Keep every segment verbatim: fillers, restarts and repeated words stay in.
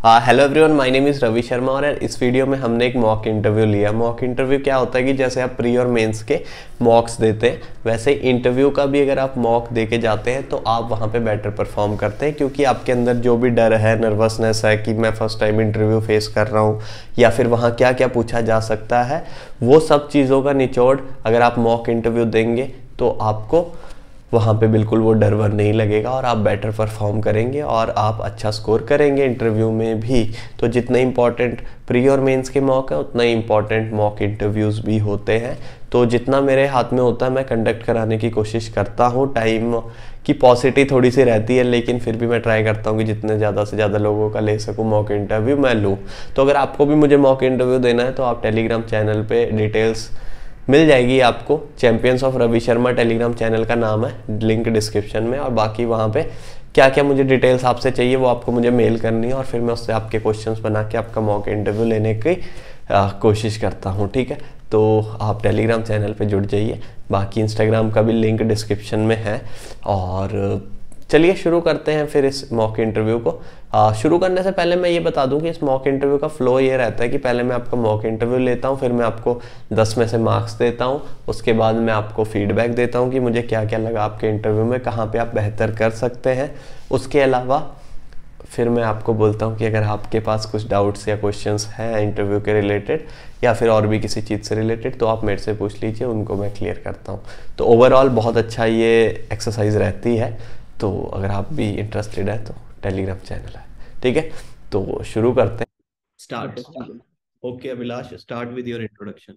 Hello everyone, my name is Ravi Sharma और इस video में हमने एक मॉक इंटरव्यू लिया। मॉक इंटरव्यू क्या होता है कि जैसे आप प्री और मेंस के मॉक्स देते हैं, वैसे ही इंटरव्यू का भी अगर आप मॉक दे के जाते हैं तो आप वहाँ पे बेटर परफॉर्म करते हैं, क्योंकि आपके अंदर जो भी डर है, नर्वसनेस है कि मैं फर्स्ट टाइम इंटरव्यू फेस कर रहा हूँ या फिर वहाँ क्या क्या पूछा जा सकता है, वो सब चीज़ों का निचोड़ अगर आप मॉक इंटरव्यू देंगे तो आपको वहाँ पे बिल्कुल वो डर वर नहीं लगेगा और आप बेटर परफॉर्म करेंगे और आप अच्छा स्कोर करेंगे इंटरव्यू में भी। तो जितने इंपॉर्टेंट प्री और मेंस के मॉक है उतना ही इंपॉर्टेंट मॉक इंटरव्यूज़ भी होते हैं। तो जितना मेरे हाथ में होता है मैं कंडक्ट कराने की कोशिश करता हूँ। टाइम की पॉसिटी थोड़ी सी रहती है, लेकिन फिर भी मैं ट्राई करता हूँ कि जितने ज़्यादा से ज़्यादा लोगों का ले सकूँ मॉक इंटरव्यू मैं लूँ। तो अगर आपको भी मुझे मॉक इंटरव्यू देना है तो आप टेलीग्राम चैनल पे डिटेल्स मिल जाएगी आपको। Champions of Ravi Sharma Telegram channel का नाम है, लिंक डिस्क्रिप्शन में। और बाकी वहाँ पे क्या क्या मुझे डिटेल्स आपसे चाहिए वो आपको मुझे मेल करनी है और फिर मैं उससे आपके क्वेश्चंस बना के आपका मॉक इंटरव्यू लेने की आ, कोशिश करता हूँ। ठीक है, तो आप टेलीग्राम चैनल पे जुड़ जाइए। बाकी इंस्टाग्राम का भी लिंक डिस्क्रिप्शन में है। और चलिए शुरू करते हैं फिर इस मॉक इंटरव्यू को। आ, शुरू करने से पहले मैं ये बता दूं कि इस मॉक इंटरव्यू का फ्लो ये रहता है कि पहले मैं आपका मॉक इंटरव्यू लेता हूं, फिर मैं आपको दस में से मार्क्स देता हूं, उसके बाद मैं आपको फीडबैक देता हूं कि मुझे क्या क्या लगा आपके इंटरव्यू में, कहाँ पे आप बेहतर कर सकते हैं। उसके अलावा फिर मैं आपको बोलता हूँ कि अगर आपके पास कुछ डाउट्स या क्वेश्चंस हैं इंटरव्यू के रिलेटेड या फिर और भी किसी चीज़ से रिलेटेड तो आप मेरे से पूछ लीजिए, उनको मैं क्लियर करता हूँ। तो ओवरऑल बहुत अच्छा ये एक्सरसाइज रहती है। तो अगर आप भी इंटरेस्टेड है तो टेलीग्राम चैनल है। ठीक है, तो शुरू करते हैं। जी स्टार्ट। सर, बिल्कुल। Okay Abhilash, start with your introduction.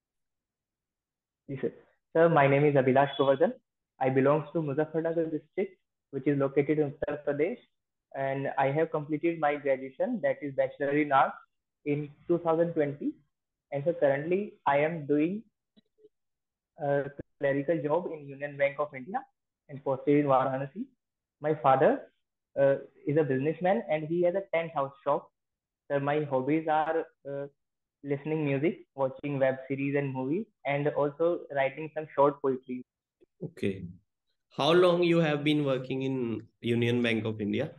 जी sir. Sir, my name is Abhilash Govardhan. I belongs to Muzaffarnagar district, which is located in Uttar Pradesh, and I have completed my graduation, that is Bachelor in Arts, in two thousand twenty. And so currently, I am doing a clerical job in Union Bank of India and posted in Varanasi. My father uh, is a businessman and he has a tent house shop. Sir, my hobbies are uh, listening music, watching web series and movies, and also writing some short poetry. Okay, how long you have been working in Union Bank of India?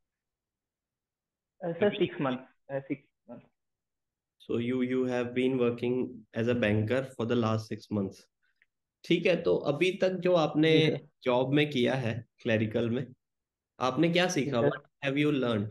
Uh, sir, six months. Uh, six months. So you you have been working as a banker for the last six months. ठीक है, तो अभी तक जो आपने जी sir. Job में किया है क्लरिकल में, आपने क्या जी सीखा? Sir. What have you learned?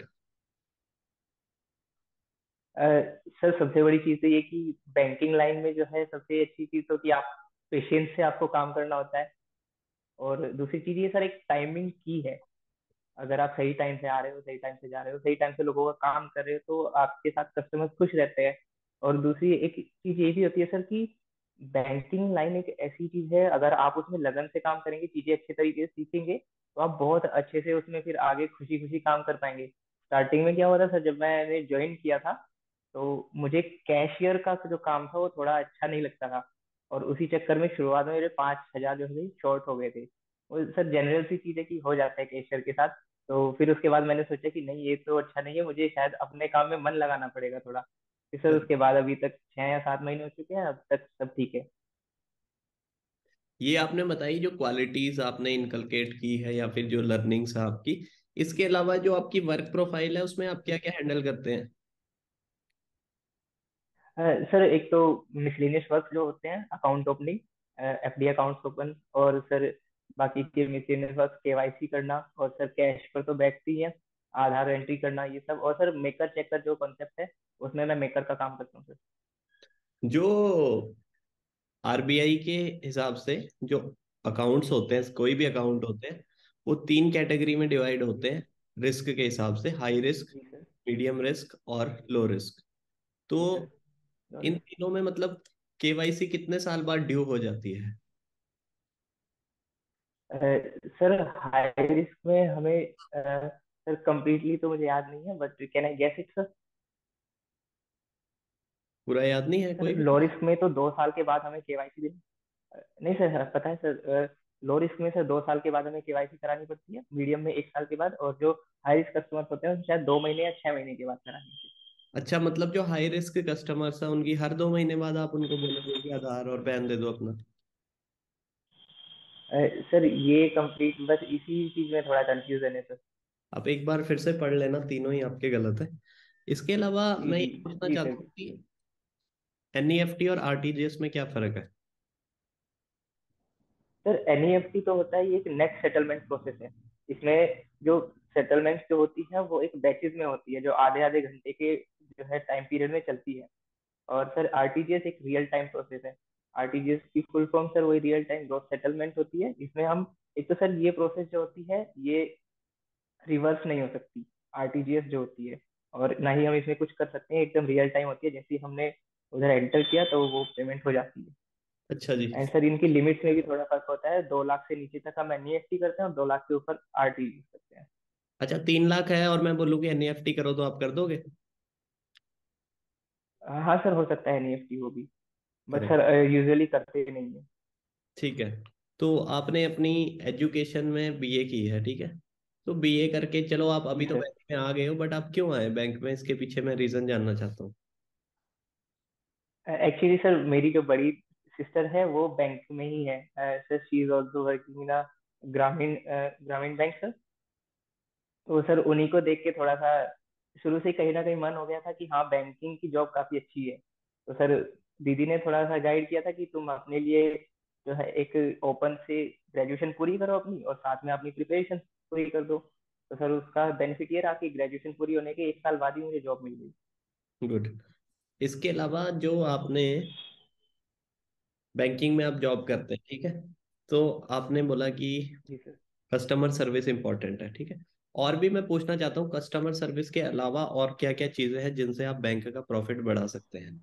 uh, sir, सबसे बड़ी चीज तो ये कि बैंकिंग लाइन में जो है सबसे अच्छी चीज तो कि आप पेशेंस से आपको काम करना होता है। और दूसरी चीज ये सर, एक टाइमिंग की है। अगर आप सही टाइम से आ रहे हो, सही टाइम से जा रहे हो, सही टाइम से लोगों का काम कर रहे हो, तो आपके साथ कस्टमर खुश रहते हैं। और दूसरी एक चीज ये भी होती है सर कि बैंकिंग लाइन एक ऐसी चीज है, अगर आप उसमें लगन से काम करेंगे, चीजें अच्छे तरीके से सीखेंगे, तो आप बहुत अच्छे से उसमें फिर आगे खुशी खुशी काम कर पाएंगे। स्टार्टिंग में क्या हुआ था सर, जब मैंने ज्वाइन किया था तो मुझे कैशियर का जो काम था वो थोड़ा अच्छा नहीं लगता था। और उसी चक्कर में शुरुआत में मेरे पाँच हजार जो है शॉर्ट हो गए थे। वो सर जनरल सी चीज है कि हो जाता है कैशियर के साथ। तो फिर उसके बाद मैंने सोचा कि नहीं, ये तो अच्छा नहीं है, मुझे शायद अपने काम में मन लगाना पड़ेगा थोड़ा। फिर सर उसके बाद अभी तक छह या सात महीने हो चुके हैं, अब तक सब ठीक है। ये आपने बताई जो क्वालिटीज आपने इनकलकेट की है या फिर जो लर्निंग्स है आपकी, इसके अलावा जो आपकी वर्क प्रोफाइल है उसमें आप क्या क्या हैंडल करते हैं? अ, सर, एक तो मिसलेनियस वर्क जो होते हैं, account opening, FD accounts open, और सर बाकी के मिसलेनियस वर्क केवाईसी करना, और सर कैश पर तो बैठती ही है, आधार एंट्री करना, ये सब। और सर मेकर चेकर जो कॉन्सेप्ट है, उसमें मैं मेकर का काम करता हूँ सर। जो आरबीआई के हिसाब से जो अकाउंट्स होते हैं, कोई भी अकाउंट होते हैं, वो तीन कैटेगरी में डिवाइड होते हैं रिस्क के हिसाब से: हाई रिस्क, जी सर। मीडियम रिस्क और लो रिस्क। तो जी सर। इन तीनों में मतलब केवाईसी कितने साल बाद ड्यू हो जाती है? अ, सर, हाई रिस्क में हमें अ, सर कंप्लीटली तो मुझे याद नहीं है, but can I guess it sir. पूरा याद नहीं है सर, कोई भी? लो रिस्क में तो दो साल के बाद हमें केवाईसी देनी। नहीं सर, सर पता है सर, लो रिस्क में सर दो साल के बाद हमें केवाईसी करानी पड़ती है, मीडियम में एक साल के बाद, और जो हाई रिस्क कस्टमर होते हैं शायद दो महीने या छह महीने के बाद करानी होती अच्छा, मतलब जो हाई रिस्क कस्टमर्स हैं उनकी हर दो महीने बाद आप उनको बोलोगे कि आधार और पैन दे दो अपना? है। अ, सर ये कंप्लीट बस इसी चीज में थोड़ा कंफ्यूजन है सर। आप एक बार फिर से पढ़ लेना, तीनों ही आपके गलत है। इसके अलावा जी मैं जी। ये पूछना जी चाहता सर। हूँ कि एनईएफटी और आरटीजीएस में क्या फर्क है? सर एनईएफटी तो होता है, ये एक नेट सेटलमेंट प्रोसेस है। इसमें जो सेटलमेंट जो होती है वो एक बैचेस में होती है, जो आधे आधे घंटे के जो है टाइम पीरियड में चलती है। और सर आरटीजीएस एक रियल टाइम प्रोसेस है। आरटीजीएस की फुल फॉर्म सर वही रियल टाइम ग्रॉस सेटलमेंट होती है। इसमें हम, एक तो सर ये प्रोसेस जो होती है ये रिवर्स नहीं हो सकती, आरटीजीएस जो होती है। और ना ही हम इसमें कुछ कर सकते हैं, एकदम रियल टाइम होती है। जैसे ही हमने उधर एंटर किया तो वो पेमेंट हो जाती है। अच्छा जी। एंड सर इनकी लिमिट्स में भी थोड़ा फर्क होता है, दो लाख से नीचे तक हम एनईएफटी करते हैं और दो लाख के ऊपर आरटीजीएस करते हैं। अच्छा, तीन लाख है और मैं बोलूँ कि एनईएफटी करो तो आप कर दोगे? हाँ सर, हो सकता है एनईएफटी वो भी, बट करेक्ट। सर यूजुअली करते नहीं है। ठीक है। तो आपने अपनी एजुकेशन में बीए की है, ठीक है। तो बीए करके चलो आप जी अभी तो सर। बैंक में आ गए हो, बट आप क्यों आए बैंक में? इसके पीछे मैं रीजन जानना चाहता हूँ। एक्चुअली सर मेरी जो बड़ी सिस्टर है वो बैंक में ही है sir. She is also working in Gramin uh, ग्रामीण बैंक सर। तो सर उन्हीं को देख के थोड़ा सा शुरू से ही कहीं ना कहीं मन हो गया था कि हाँ बैंकिंग की जॉब काफी अच्छी है। तो सर दीदी ने थोड़ा सा गाइड किया था कि तुम अपने लिए जो है एक ओपन से ग्रेजुएशन पूरी करो अपनी, और साथ में अपनी प्रिपरेशन पूरी कर दो। तो सर उसका बेनिफिट ये रहा कि ग्रेजुएशन पूरी होने के एक साल बाद ही मुझे जॉब मिल गई। गुड। इसके अलावा जो आपने बैंकिंग में आप जॉब करते हैं, ठीक है, तो आपने बोला कि जी सर। कस्टमर सर्विस इंपॉर्टेंट है, ठीक है। और भी मैं पूछना चाहता हूँ, कस्टमर सर्विस के अलावा और क्या क्या चीजें हैं जिनसे आप बैंक का प्रॉफिट बढ़ा सकते हैं?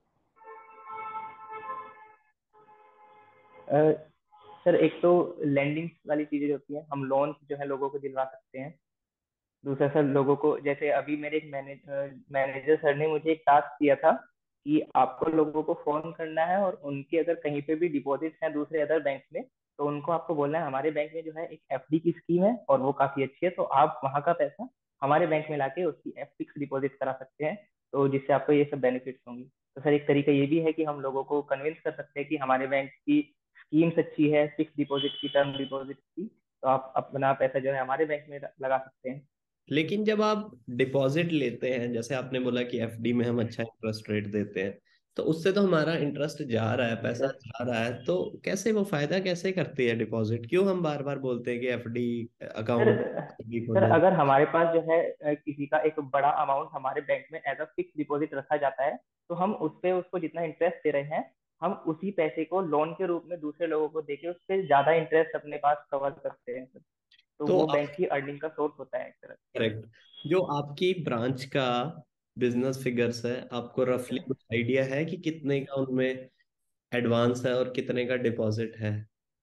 अ, सर एक तो लेंडिंग वाली चीजें जो होती हैं, हम लोन जो है लोगों को दिलवा सकते हैं। दूसरा सर लोगों को, जैसे अभी मेरे एक मैनेजर मैनेजर सर ने मुझे एक टास्क दिया था कि आपको लोगों को फोन करना है और उनके अगर कहीं पे भी डिपॉजिट हैं दूसरे अदर बैंक में, तो उनको आपको बोलना है हमारे बैंक में जो है एक एफडी की स्कीम है और वो काफी अच्छी है, तो आप वहां का पैसा हमारे बैंक में लाके उसकी एफ फिक्स डिपॉजिट करा सकते हैं। तो जिससे आपको ये सब बेनिफिट्स होंगी। तो सर एक तरीका ये भी है कि हम लोगों को कन्विंस कर सकते हैं कि हमारे बैंक की स्कीम्स अच्छी है, फिक्स डिपॉजिट की, टर्म डिपॉजिट की, तो आप अपना पैसा जो है हमारे बैंक में लगा सकते हैं। लेकिन जब आप डिपॉजिट लेते हैं, जैसे आपने बोला कि एफडी में हम अच्छा इंटरेस्ट रेट देते हैं, तो उससे तो हमारा इंटरेस्ट जा रहा है, जी पैसा सर। जा रहा है, तो कैसे वो फायदा कैसे करती है डिपॉजिट? क्यों हम बार बार बोलते हैं कि FD sir account FD sir खोले? अगर हमारे पास जो है अ, किसी का एक बड़ा अमाउंट हमारे बैंक में एज अ फिक्स डिपॉजिट रखा जाता है, तो हम उस पे उसको जितना इंटरेस्ट दे रहे हैं, हम उसी पैसे को लोन के रूप में दूसरे लोगों को देके उस पे ज्यादा इंटरेस्ट अपने पास कवर करते हैं सर। तो तो वो आप, बैंक की अर्निंग का सोर्स होता है एक तरह करेक्ट, जो आपकी ब्रांच का बिजनेस फिगर्स है, आपको रफली से। कुछ आइडिया है कि जी कितने सर। का उनमें एडवांस है और कितने का डिपॉजिट है?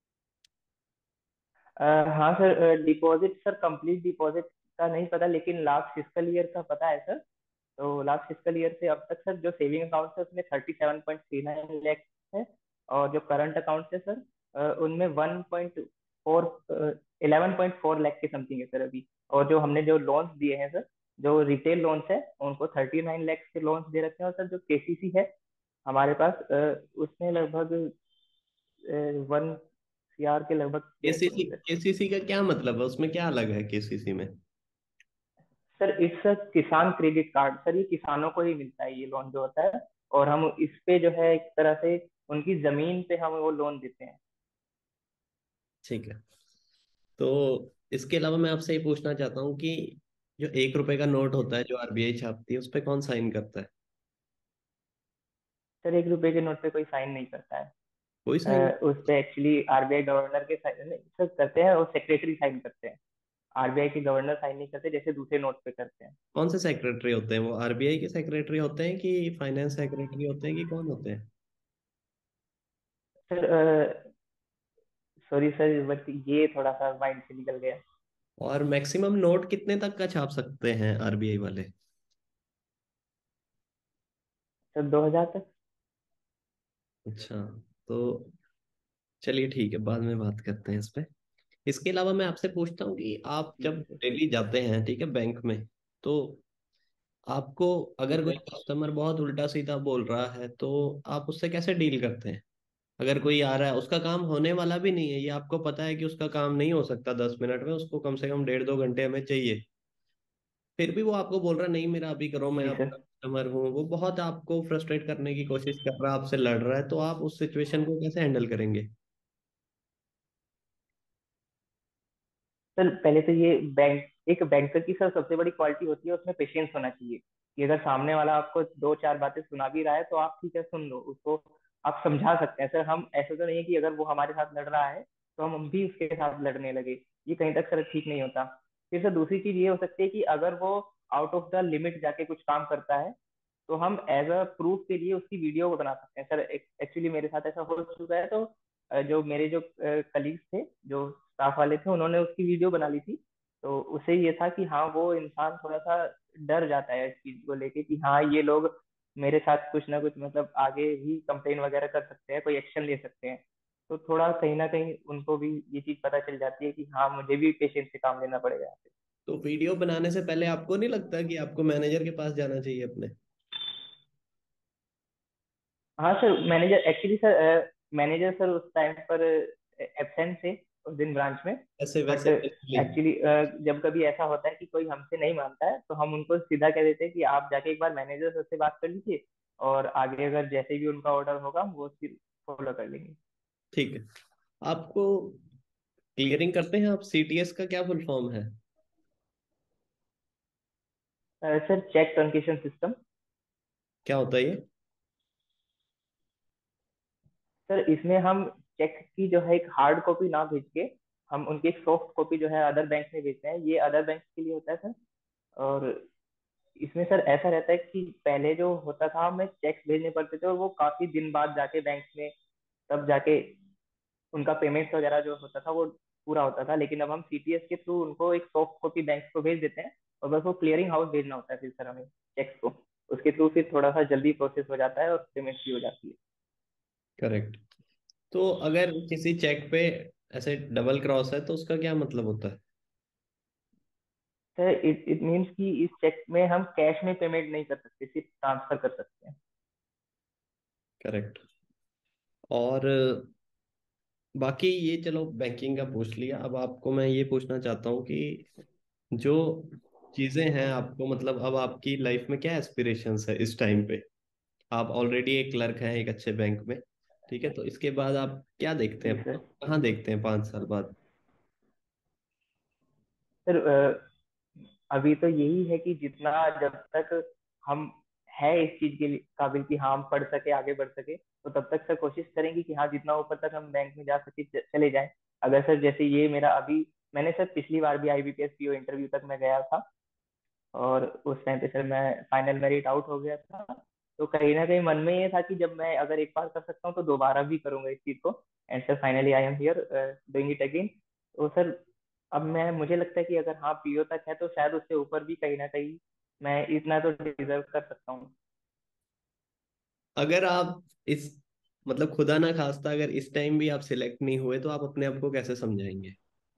अ, हाँ sir, deposit sir complete deposit का नहीं पता, लेकिन लास्ट फिस्कल ईयर का पता है सर। तो लास्ट फिस्कल ईयर से अब तक सर जो सेविंग अकाउंट है उसमें thirty seven point three nine lakhs है। और जो करंट अकाउंट है सर, अ, उनमें one point four eleven point four lakh के समथिंग है सर अभी। और जो हमने जो लोन्स दिए हैं सर, जो रिटेल लोन्स है उनको थर्टी नाइन लैक्स के लोन्स दे रखे हैं। और सर जो केसीसी है हमारे पास, अ, उसमें लगभग वन सीआर के लगभग दे रखे केसीसी, होंगे सर। केसीसी का क्या मतलब है? उसमें क्या अलग है केसीसी में? सर इट्स अ किसान क्रेडिट कार्ड सर, ये किसानों को ही मिलता है ये लोन जो होता है। और हम इस पे जो है एक तरह से उनकी जमीन पे हम वो लोन देते हैं। ठीक है। तो इसके अलावा मैं आपसे ये पूछना चाहता हूँ कि जो एक रुपए का नोट जी होता है सर। जो आरबीआई छापती है, उस पर कौन साइन करता है? सर एक रुपए के नोट पे कोई साइन नहीं करता है। कोई साइन? अ, उस पे एक्चुअली आरबीआई गवर्नर के साइन नहीं सर करते हैं, और सेक्रेटरी साइन करते हैं। आरबीआई के गवर्नर साइन नहीं करते जैसे दूसरे नोट पे करते हैं। कौन से सेक्रेटरी होते हैं? वो आरबीआई के सेक्रेटरी होते हैं कि फाइनेंस सेक्रेटरी होते हैं कि कौन होते हैं? सर सॉरी सर, बट ये थोड़ा सा माइंड से निकल गया। और मैक्सिमम नोट कितने तक का छाप सकते हैं आरबीआई वाले? सर दो हजार तक। अच्छा। तो चलिए ठीक है, बाद में बात करते हैं इस पे। इसके अलावा मैं आपसे पूछता हूँ कि आप जी जब जी सर। डेली जाते हैं, ठीक है, बैंक में, तो आपको जी अगर कोई सर। कस्टमर बहुत उल्टा सीधा बोल रहा है तो आप उससे कैसे डील करते हैं? अगर कोई आ रहा है, उसका काम होने वाला भी नहीं है, ये आपको पता है कि उसका काम नहीं हो सकता दस मिनट में, उसको कम से कम डेढ़ दो घंटे हमें चाहिए, फिर भी वो आपको बोल रहा नहीं मेरा अभी करो, मैं जी आपका सर। कस्टमर हूँ, वो बहुत आपको फ्रस्ट्रेट करने की कोशिश कर रहा है, आपसे लड़ रहा है, तो आप उस सिचुएशन को कैसे हैंडल करेंगे? सर पहले तो ये बैंक एक बैंकर की सर सबसे बड़ी क्वालिटी होती है, उसमें पेशेंस होना चाहिए कि अगर सामने वाला आपको दो चार बातें सुना भी रहा है तो आप ठीक है सुन लो उसको, आप समझा सकते हैं। सर हम ऐसा तो नहीं है कि अगर वो हमारे साथ लड़ रहा है तो हम भी उसके साथ लड़ने लगे, ये कहीं तक सर ठीक नहीं होता। फिर सर दूसरी चीज ये हो सकती है कि अगर वो आउट ऑफ द लिमिट जाके कुछ काम करता है तो हम एज अ प्रूफ के लिए उसकी वीडियो को बना सकते हैं। सर एक्चुअली मेरे साथ ऐसा हो चुका है, तो अ, जो मेरे जो कलीग्स थे, जो स्टाफ वाले थे, उन्होंने उसकी वीडियो बना ली थी। तो उससे ये था कि हाँ वो इंसान थोड़ा सा डर जाता है इस चीज को लेके कि हाँ ये लोग मेरे साथ कुछ ना कुछ मतलब आगे भी कंप्लेन वगैरह कर सकते हैं, कोई एक्शन ले सकते हैं। तो थोड़ा कहीं ना कहीं उनको भी ये चीज पता चल जाती है कि हाँ मुझे भी पेशेंस से काम लेना पड़ेगा यहाँ पे। तो वीडियो बनाने से पहले आपको नहीं लगता कि आपको मैनेजर के पास जाना चाहिए अपने? हाँ sir, manager actually sir, manager sir उस टाइम पर एबसेंट थे उस दिन ब्रांच में। ऐसे बट वैसे बेसिकली। एक्चुअली जब कभी ऐसा होता है कि कोई हमसे नहीं मानता है तो हम उनको सीधा कह देते हैं कि आप जाके एक बार मैनेजर सर से बात कर लीजिए, और आगे अगर जैसे भी उनका ऑर्डर होगा हम वो फिर फॉलो कर लेंगे। ठीक है। आपको क्लियरिंग करते हैं आप, सीटीएस का क्या फुल फॉर्म है? Uh, sir cheque truncation system. क्या होता है ये? सर इसमें हम चेक की जो है एक हार्ड कॉपी ना भेज के हम उनकी एक सॉफ्ट कॉपी जो है अदर बैंक में भेजते हैं, ये अदर बैंक के लिए होता है सर। और इसमें सर ऐसा रहता है कि पहले जो होता था हमें चेक भेजने पड़ते थे और वो काफी दिन बाद जाके बैंक में तब जाके उनका पेमेंट वगैरह जो होता था वो पूरा होता था। लेकिन अब हम सीटीएस के थ्रू उनको एक सॉफ्ट कॉपी बैंक को भेज देते हैं, और बस वो क्लियरिंग हाउस भेजना होता है फिर सर हमें चेक को। उसके थ्रू फिर थोड़ा सा जल्दी प्रोसेस हो जाता है और पेमेंट भी हो जाती है। करेक्ट। तो अगर किसी चेक पे ऐसे डबल क्रॉस है तो उसका क्या मतलब होता है? सर इट इट मीन्स कि इस चेक में हम कैश में पेमेंट नहीं कर सकते, सिर्फ ट्रांसफर कर सकते हैं। करेक्ट। और बाकी ये चलो बैंकिंग का पूछ लिया, अब आपको मैं ये पूछना चाहता हूँ कि जो चीजें हैं आपको, मतलब अब आपकी लाइफ में क्या एस्पिरेशंस है इस टाइम पे? आप ऑलरेडी एक क्लर्क हैं एक अच्छे बैंक में, ठीक है, तो इसके बाद आप क्या देखते जी हैं, सर। कहाँ देखते हैं पाँच साल बाद? सर अभी तो यही है कि जितना जब तक हम है इस चीज के लिए काबिल कि हाँ हम पढ़ सके आगे बढ़ सके, तो तब तक सर कोशिश करेंगे कि हाँ जितना ऊपर तक हम बैंक में जा सके च- चले जाएं। अगर सर जैसे ये मेरा अभी, मैंने सर पिछली बार भी आईबीपीएस पीओ इंटरव्यू तक मैं गया था, और उस टाइम पे सर मैं फाइनल मेरिट आउट हो गया था। तो कहीं ना कहीं मन में ये था कि जब मैं अगर एक बार कर सकता हूँ तो दोबारा भी करूंगा इस चीज को। And sir finally I am here doing it again. तो सर अब मैं, मुझे लगता है कि अगर हाँ पीओ तक है तो शायद उससे ऊपर भी कहीं ना कहीं मैं इतना तो डिजर्व कर सकता हूँ। अगर आप इस, मतलब खुदा ना खास्ता अगर इस टाइम भी आप सिलेक्ट नहीं हुए तो आप अपने आप को कैसे समझाएंगे?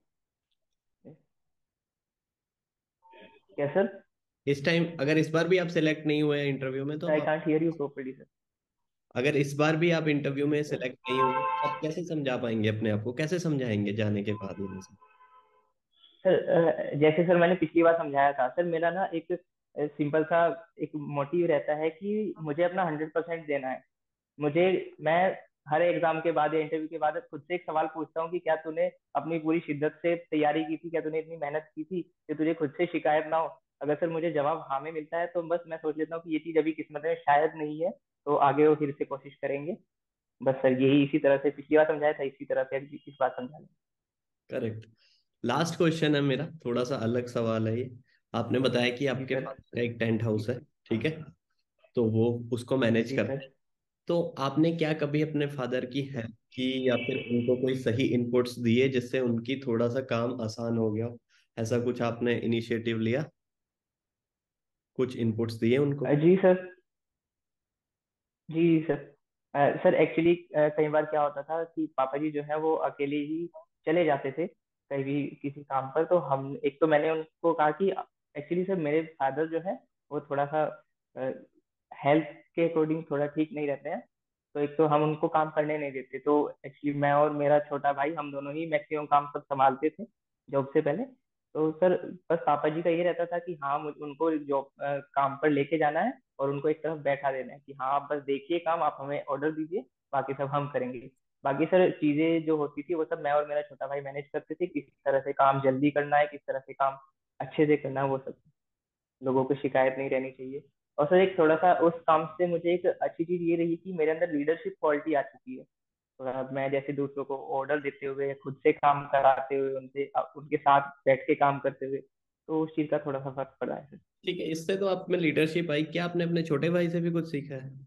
क्या सर? इस टाइम अगर इस बार भी आप सिलेक्ट नहीं हुए इंटरव्यू में तो आई आप, can't hear you properly sir. अगर इस बार भी आप इंटरव्यू में जी सर। सिलेक्ट नहीं हुए तो आप कैसे समझा पाएंगे अपने आप को, कैसे समझाएंगे जाने के बाद यहाँ से? सर अ, जैसे सर मैंने पिछली बार समझाया था सर, मेरा ना एक सिंपल सा एक मोटिव रहता है कि मुझे अपना हंड्रेड परसेंट देना है। मुझे, मैं हर एग्जाम के बाद या इंटरव्यू के बाद खुद से एक सवाल पूछता हूँ कि क्या तूने अपनी पूरी शिद्दत से तैयारी की थी, क्या तूने इतनी मेहनत की थी कि तुझे खुद से शिकायत ना हो। अगर सर मुझे जवाब हाँ में मिलता है तो बस मैं सोच लेता हूँ कि ये चीज अभी किस्मत में शायद नहीं है, तो आगे वो फिर से कोशिश करेंगे। बस सर यही, इसी तरह से पिछली बार समझाया था इसी तरह से अभी इस बार समझा लें। करेक्ट। लास्ट क्वेश्चन है मेरा, थोड़ा सा अलग सवाल है ये। आपने बताया कि जी आपके सर। फादर का एक टेंट हाउस है, ठीक है, तो वो उसको मैनेज जी करते सर। हैं। तो आपने क्या कभी अपने फादर की हेल्प की या फिर उनको कोई सही इनपुट्स दिए जिससे उनकी थोड़ा सा काम आसान हो गया हो? ऐसा कुछ आपने इनिशिएटिव लिया, कुछ इनपुट्स दिए उनको? अ, जी सर। जी सर। अ, सर एक्चुअली कई बार क्या होता था कि पापा जी जो है वो अकेले ही चले जाते थे कहीं भी किसी काम पर। तो हम, एक तो मैंने उनको कहा कि एक्चुअली सर मेरे फादर जो है वो थोड़ा सा हेल्थ के अकॉर्डिंग थोड़ा ठीक नहीं रहते हैं। तो एक तो हम उनको काम करने नहीं देते, तो एक्चुअली मैं और मेरा छोटा भाई हम दोनों ही मैक्सिमम काम सब संभालते थे जॉब से पहले। तो सर बस पापा जी का ये रहता था कि हाँ मुझ उनको जॉब काम पर लेके जाना है और उनको एक तरफ बैठा देना है कि हाँ आप बस देखिए काम, आप हमें ऑर्डर दीजिए, बाकी सब हम करेंगे। बाकी सर चीजें जो होती थी वो सब मैं और मेरा छोटा भाई मैनेज करते थे, किस तरह से काम जल्दी करना है, किस तरह से काम अच्छे से करना है, वो सब लोगों को शिकायत नहीं रहनी चाहिए। और सर एक थोड़ा सा उस काम से मुझे एक अच्छी चीज ये रही कि मेरे अंदर लीडरशिप क्वालिटी आ चुकी है। तो अब मैं जैसे दूसरों को ऑर्डर देते हुए, खुद से काम कराते हुए, उनसे अ, उनके साथ बैठ के काम करते हुए, तो उस चीज का थोड़ा सा फर्क पड़ा है सर। ठीक है, इससे तो आप में लीडरशिप आई, क्या आपने अपने छोटे भाई से भी कुछ सीखा है?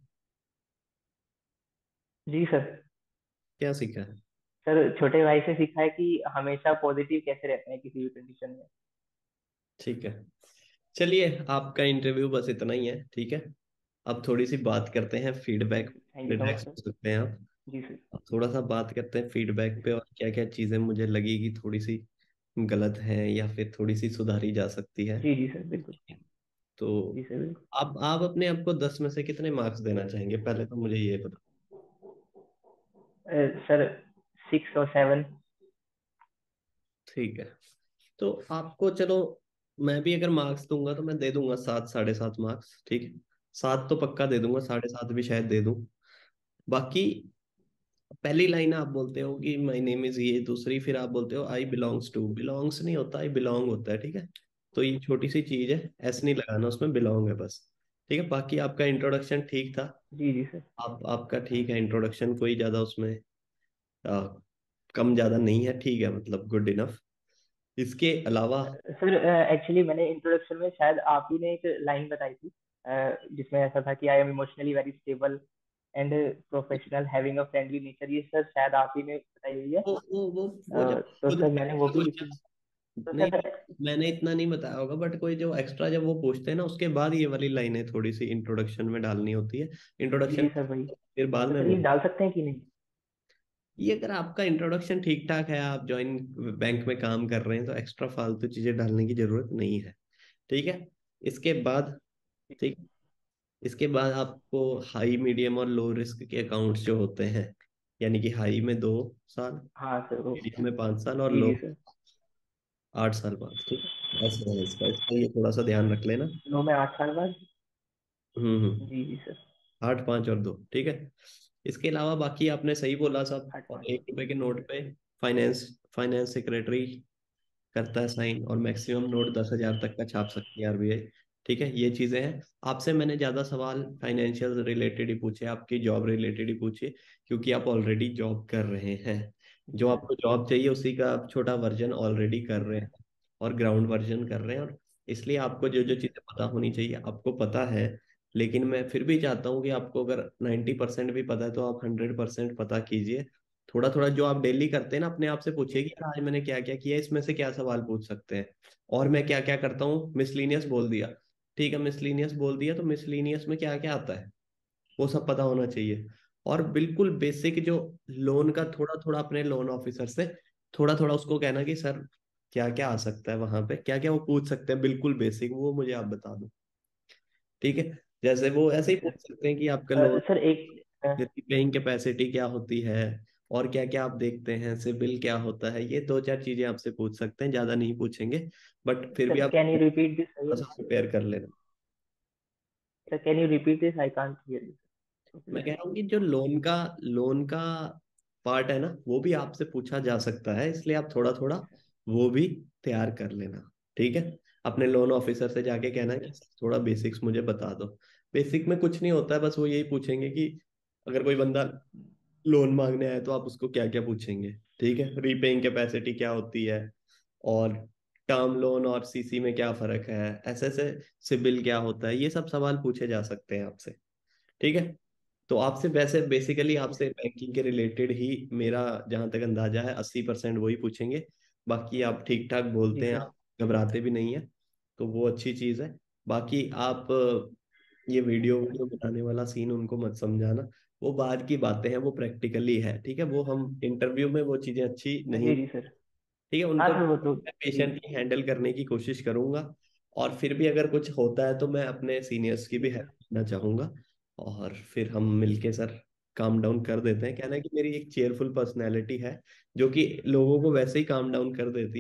जी सर। क्या सीखा है? सर छोटे भाई से सीखा है कि हमेशा पॉजिटिव कैसे रहते हैं किसी भी कंडीशन में। ठीक है, चलिए आपका इंटरव्यू बस इतना ही है, ठीक है। अब थोड़ी सी बात करते हैं feedback. Thank you so much relax sir. हो सकते हैं आप। जी सर। अब थोड़ा सा बात करते हैं फीडबैक पे, और क्या क्या चीज़ें मुझे लगी कि थोड़ी सी गलत है या फिर थोड़ी सी सुधारी जा सकती है। जी जी सर बिल्कुल। तो जी सर बिल्कुल। आप आप अपने आप को दस में से कितने मार्क्स देना चाहेंगे, पहले तो मुझे ये बता। अ, सर सिक्स और सेवन। ठीक है, तो आपको चलो, मैं भी अगर मार्क्स दूंगा तो मैं दे दूंगा सात, साढ़े सात मार्क्स, ठीक है। सात तो पक्का दे दूंगा, साढ़े सात भी शायद दे दूं। बाकी पहली लाइन आप बोलते हो कि माय नेम इज ये, दूसरी फिर आप बोलते हो आई बिलोंग्स टू, बिलोंग्स नहीं होता, आई बिलोंग होता है, ठीक है। तो ये छोटी सी चीज है, ऐसे नहीं लगाना, उसमें बिलोंग है बस। ठीक है, बाकी आपका इंट्रोडक्शन ठीक था। जी जी सर। आप आपका ठीक है इंट्रोडक्शन, कोई ज्यादा उसमें आ, कम ज्यादा नहीं है, ठीक है, मतलब गुड इनफ। इसके अलावा सर एक्चुअली मैंने इंट्रोडक्शन में शायद आप ही ने एक लाइन बताई थी, अ, जिसमें ऐसा था कि I am emotionally very stable and professional having a friendly nature, ये सर शायद आप ही ने बताई हुई है। वो वो वो वो जब अ, तो खुद सर मैंने वो भी लिखी। क्वेश्चन, तो नहीं, सर मैंने इतना नहीं बताया होगा, बट कोई जो एक्स्ट्रा जब वो पूछते हैं ना, उसके बाद ये वाली लाइनें थोड़ी सी इंट्रोडक्शन में डालनी होती है। जी जी इंट्रोडक्शन सर वही। फिर बाद तो में सर ये बोल। डाल सकते हैं कि नहीं? ये अगर आपका इंट्रोडक्शन ठीक ठाक है, आप जॉइन बैंक में काम कर रहे हैं, तो एक्स्ट्रा फालतू चीजें डालने की जरूरत नहीं है, ठीक है। इसके बाद, ठीक, इसके बाद आपको हाई, मीडियम और लो रिस्क के अकाउंट्स जो होते हैं, यानी कि हाई में दो साल, हाँ सर वो। मीडियम में पाँच साल, और जी लो जी सर। आठ साल बाद, ठीक है। ऐसे है इसका इसका ये थोड़ा सा ध्यान रख लेना। नो में आठ साल बाद। हम्म हम्म। जी जी सर। आठ, पाँच और दो, ठीक है। इसके अलावा बाकी आपने सही बोला सब, आठ और पाँच एक रुपए के जी नोट सर। पे फाइनेंस फाइनेंस सेक्रेटरी करता है साइन, और मैक्सिमम नोट दस हजार तक का छाप सकती है आरबीआई, ठीक है। ये चीजें हैं। आपसे मैंने ज्यादा सवाल फाइनेंशियल रिलेटेड ही पूछे, आपकी जॉब रिलेटेड ही पूछे, क्योंकि आप ऑलरेडी जॉब कर रहे हैं। जी जो सर। आपको जॉब चाहिए उसी का आप छोटा वर्जन ऑलरेडी कर जी रहे सर। हैं, और ग्राउंड वर्जन कर रहे हैं, और इसलिए आपको जो जो जी चीजें पता होनी चाहिए आपको पता है। लेकिन मैं फिर भी चाहता हूँ कि आपको अगर नाइन्टी परसेंट भी पता है तो आप हंड्रेड परसेंट पता कीजिए। थोड़ा थोड़ा जो आप डेली करते हैं ना, अपने आप से पूछिए कि सर। यार आज मैंने क्या क्या किया, इसमें से क्या सवाल पूछ सकते हैं। और मैं क्या क्या करता हूँ, मिसलीनियस बोल दिया, ठीक है, मिसलीनियस बोल दिया, तो मिसलीनियस में क्या क्या आता है वो सब पता होना चाहिए। और बिल्कुल बेसिक जो लोन का, थोड़ा थोड़ा अपने लोन ऑफिसर से थोड़ा थोड़ा उसको कहना कि सर क्या क्या आ सकता है वहां पे, क्या क्या वो पूछ सकते हैं, बिल्कुल बेसिक वो मुझे आप बता दो, ठीक है। जैसे वो ऐसे जी ही पूछ सर। सकते हैं कि आपका अ, लोन सर एक अ, पेइंग कैपेसिटी क्या होती है, और क्या क्या आप देखते हैं, सिबिल क्या होता है, ये दो चार चीजें आपसे पूछ सकते हैं, ज्यादा नहीं पूछेंगे। बट फिर भी सर आप कैन यू रिपीट दिस थोड़ा अगेन? सा प्रिपेयर कर लेना। Sir can you repeat this, I can't hear you मैं कह प्रोperly। रहा हूँ कि जो लोन का लोन का पार्ट है ना, वो भी आपसे पूछा जा सकता है, इसलिए आप थोड़ा थोड़ा जी सर। वो भी तैयार कर लेना, ठीक है। अपने लोन ऑफिसर से जाके जी कहना कि सर। थोड़ा बेसिक्स मुझे बता दो। बेसिक में कुछ नहीं होता है, बस वो यही पूछेंगे कि अगर कोई बंदा लोन मांगने आए तो आप उसको क्या क्या पूछेंगे, ठीक है। रीपेइंग कैपेसिटी क्या होती है, और टर्म लोन और सीसी में क्या फर्क है, ऐसे ऐसे सिबिल क्या होता है, ये सब सवाल पूछे जा सकते हैं आपसे, ठीक है। तो आपसे वैसे बेसिकली जी आपसे सर। बैंकिंग के रिलेटेड ही, मेरा जहां तक अंदाजा है अस्सी परसेंट वही पूछेंगे। बाकी आप ठीक ठाक जी बोलते हैं, सर। आप घबराते भी नहीं है, तो वो अच्छी चीज़ है। बाकी आप अ, ये वीडियो वीडियो बनाने वाला सीन उनको मत समझाना, वो बाद की बातें हैं, वो प्रैक्टिकली है, ठीक है। वो हम इंटरव्यू में वो चीज़ें अच्छी नहीं, जी जी सर। ठीक है, हाँ उनको सर वो तो मैं जी। पेशेंटली हैंडल करने की कोशिश करूंगा। और फिर भी अगर कुछ होता है तो मैं अपने सीनियर्स की भी जी हेल्प सर। लेना चाहूंगा, और फिर हम मिलके सर काम डाउन कर देते हैं। कहना है कि मेरी एक चेयरफुल पर्सनैलिटी है जो कि लोगों को वैसे ही काम डाउन कर देती है,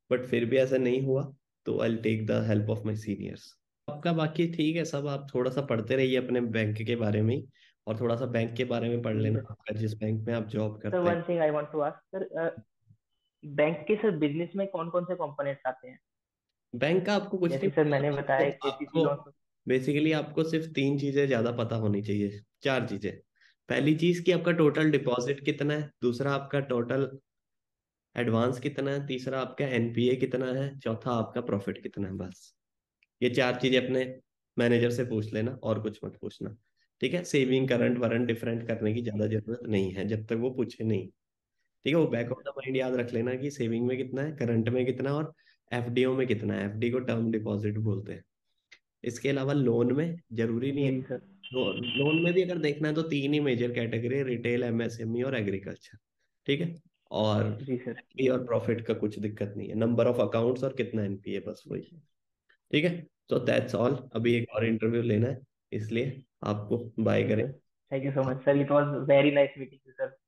बट फिर भी ऐसा नहीं हुआ, तो I take the help of my seniors. आपका बाकी ठीक है सब, आप थोड़ा सा पढ़ते रहिए अपने बैंक के बारे में ही, और थोड़ा सा बैंक के बारे में पढ़ जी लेना, सर। आपका जिस बैंक में आप जॉब सर करते हैं। One thing I want to ask sir, bank के सर बिजनेस में कौन कौन से कंपोनेंट्स आते हैं? बैंक का आपको कुछ नहीं जैसे सर पता, मैंने आपको बताया केसीसी आपको लोन। बेसिकली आपको सिर्फ तीन चीजें ज्यादा पता होनी चाहिए, चार चीजें। पहली चीज कि आपका टोटल जी सर। डिपॉजिट कितना है, दूसरा आपका टोटल एडवांस कितना है, तीसरा आपका एनपीए कितना है, चौथा आपका प्रॉफिट कितना है, बस। ये चार चीजें अपने मैनेजर से पूछ लेना, और कुछ मत पूछना। ठीक है, सेविंग करंट वरंट डिफरेंट करने की ज्यादा जरूरत नहीं है जब तक वो पूछे नहीं। ठीक है, वो बैक जी ऑफ सर। द माइंड याद रख लेना कि सेविंग में कितना है, करंट में कितना है, और एफडीओ में कितना है। एफडी को टर्म डिपॉजिट बोलते हैं। इसके अलावा लोन में जरूरी नहीं है। जी सर। लोन में भी अगर देखना है तो तीन ही मेजर कैटेगरी है, रिटेल, एमएसएमई और एग्रीकल्चर। ठीक है। और जी सर। एनपीए और प्रॉफिट का कुछ दिक्कत नहीं है, नंबर ऑफ अकाउंट्स और कितना एनपीए, बस जी वही। सर। ठीक है। तो दैट्स ऑल, अभी जी एक और इंटरव्यू लेना है, इसलिए आपको बाय जी करें। Sir. Thank you so much sir, it was very nice meeting you sir.